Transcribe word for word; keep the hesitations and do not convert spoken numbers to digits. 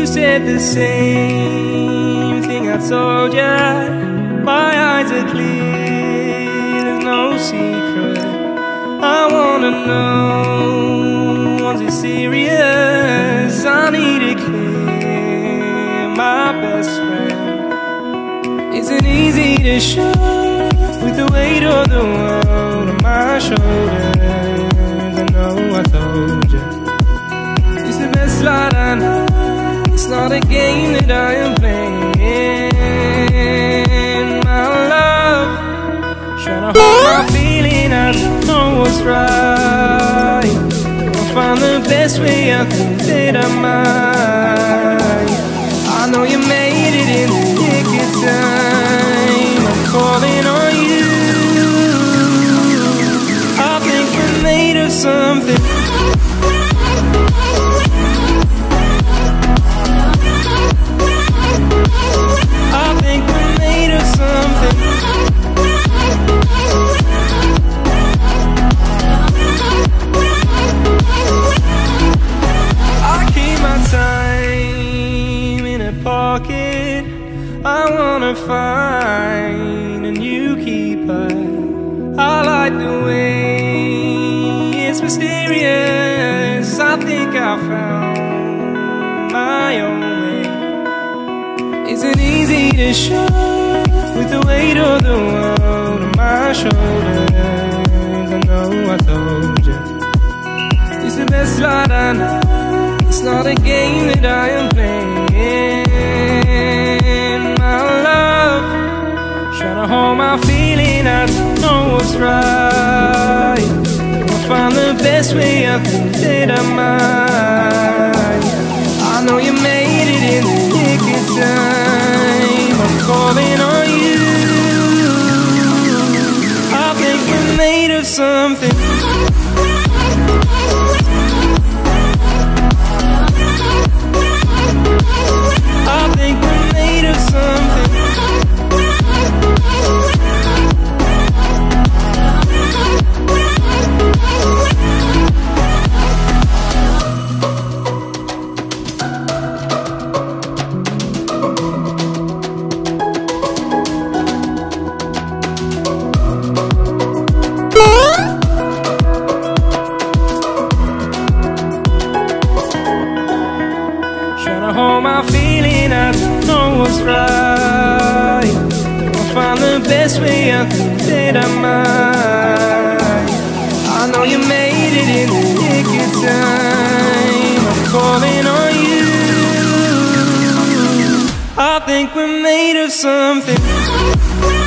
You said the same thing I told ya. My eyes are clear, there's no secret. I wanna know, was it serious? I need it clear, my best friend. Isn't easy to show with the weight of the world on my shoulders. I know I told you, it's the best light I know. It's not a game that I am playing. My love, trying to hold my feeling, I don't know what's right. I'll find the best way, I think that I might. I know you made it in the nick of time. I'm calling on you. I think we're made of something. I wanna find a new keeper. I like the way it's mysterious. I think I found my own way. Isn't easy to show with the weight of the world on my shoulders. I know I told you, it's the best light I know. It's not a game that I am playing. Hold my feeling, I don't know what's right. I'll find the best way, I think that I might. I know you made it in the nick of time. I'm calling on you. I think we're made of something. I think we're made of something. Hold my feeling, I don't know what's right. I'll find the best way, I think that I might. I know you made it in the nick of time. I'm calling on you. I think we're made of something.